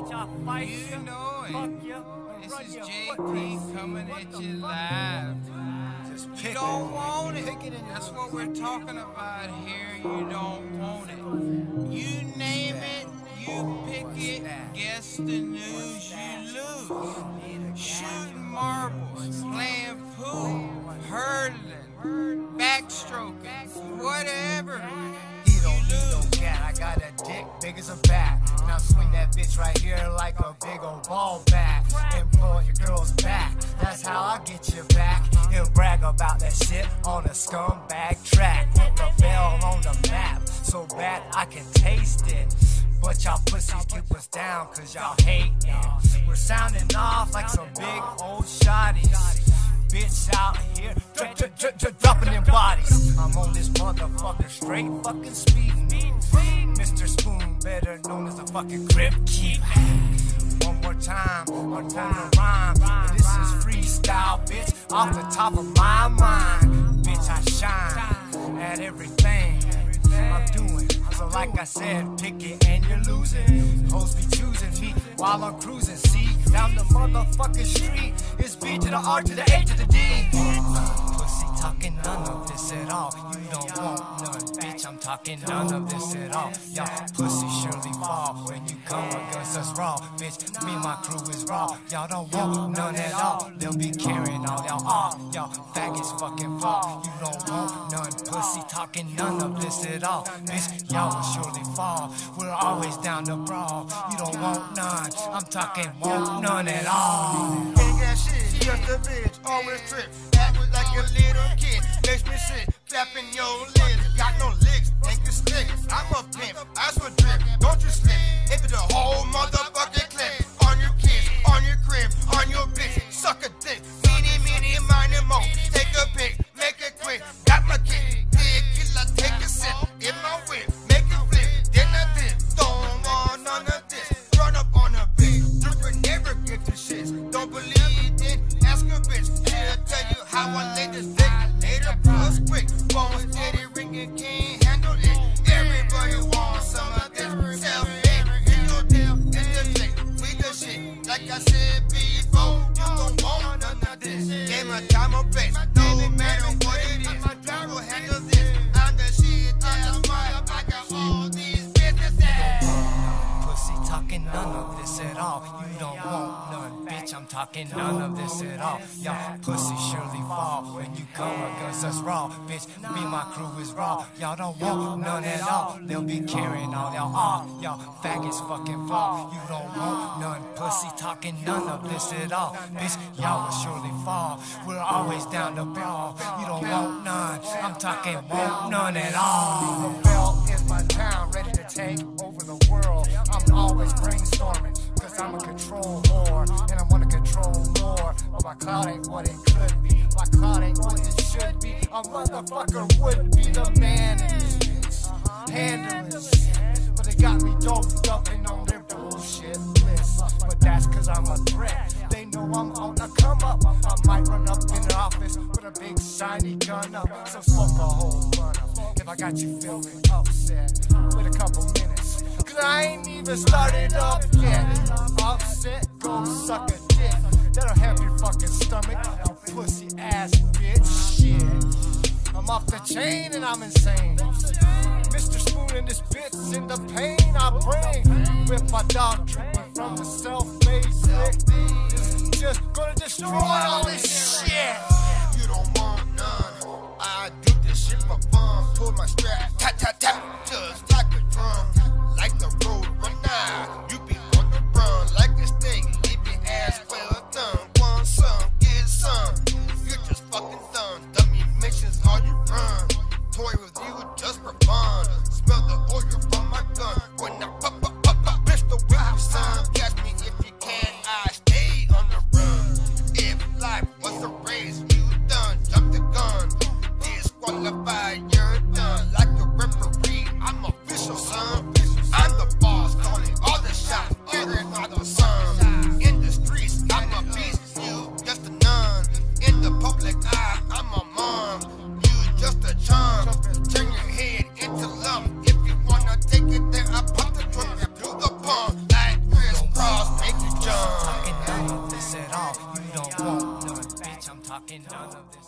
bitch, I'll fight you. You know Fuck it. you. This Run is your JT foot. coming What at the you fuck? live. Just You pick don't it. want it. Pick it in That's your what we're talking about here. You don't want it. You name it, you pick it. Guess the news, you lose. Shooting marbles, playing pool, hurdling, backstroking, whatever. He don't need no cat. I got a dick big as a bat. Now swing that bitch right here like a big old ball bat. And pull your girl's back. That's how I get you back. He'll brag about that shit on a scumbag track. Put the bell on the map so bad I can taste it. But y'all pussies keep us down cause y'all hatin'. We're sounding off like some big old shotties. Bitch out here, dropping them bodies. I'm on this motherfucker straight fucking speeding. Mr. Spoon, better known as the fucking grip keep. One more time, one time to rhyme. And this is freestyle, bitch, off the top of my mind. Bitch, I shine at everything I'm doing. So like I said, pick it and you're losing. Hoes be choosing me while I'm cruising. See, down the motherfucking street. It's B to the R to the A to the D. Pussy talking none of this at all. You don't want none, bitch. I'm talking none of this at all. Y'all pussy surely fall when you come against us raw, bitch. Me and my crew is raw. Y'all don't want none at all. They'll be carrying all y'all off. Y'all faggots fucking fall. You don't want none, pussy talking none of this at all, bitch. Y'all will surely fall. We're always down to brawl. You don't want none. I'm talking want none at all. Ain't got shit, just a bitch, always trip. Act like a little kid, makes me sick. Flapping your lips, got no licks, think you slick. I'm a pimp, I swear drip, don't you slip into the whole motherfucking clip. On your kids, on your crib, on your bitch, suck a dick. Meanie, miny, mo. Take a pic, make it quick. Got my kick, dig, killer, take a sip. In my whip, make it flip, then I dip. Don't want none of this. Run up on a bitch, dripper never get the shits. Don't believe it, ask a bitch. She'll tell you how I laid this dick. Later, plus quick, phone steady ringing, can't handle it. Everybody wants some of this. Self-made, you know damn, it's the dick. We the shit, like I said before. You gon' want none of this. Game of time or place, no matter what it is. I will handle this. I'm the shit that's mine. I got all these businesses. Pussy talking none of this at all. You don't want none, bitch. I'm talking none of this at all. Y'all pussy surely fall when you come against us raw, bitch. Me and my crew is raw. Y'all don't want none at all. They'll be carrying all y'all off. Y'all faggots fucking fall. You don't want none, pussy talking none of this at all, bitch. Y'all will surely fall. We're always down to brawl. You don't want none. I'm talking want none at all. Bell is my town, ready to take over the world. I'm always brainstorming, cause I'm a control whore, and I wanna control more. But my cloud ain't what it could be, my cloud ain't what it should be. A motherfucker would be the man in this bitch, handling shit. But they got me doped up and on their bullshit list. But that's cause I'm a threat, they know I'm on the come up. I might run up in the office with a big shiny gun up. So smoke a whole blunt up if I got you feeling upset. Wait a couple minutes, cause I ain't even started up yet. Upset, go suck a dick. That'll help your fucking stomach, you pussy ass bitch. Shit, I'm off the chain and I'm insane. Mr. Spoon in this bitch in the pain I bring. With my dog tripping from the self-made slick. Just gonna destroy all this shit. You don't want none. I do this shit for fun. Pull my strap, tap tap tap, just like a drum. Like the road run now. You be on the run like a steak. Leave your ass well done. Want some, get some. You're just fucking done. Dummy missions all you run. Toy with you just for fun. Smell the oil from my gun. When I pop, bitch, the whip and none of this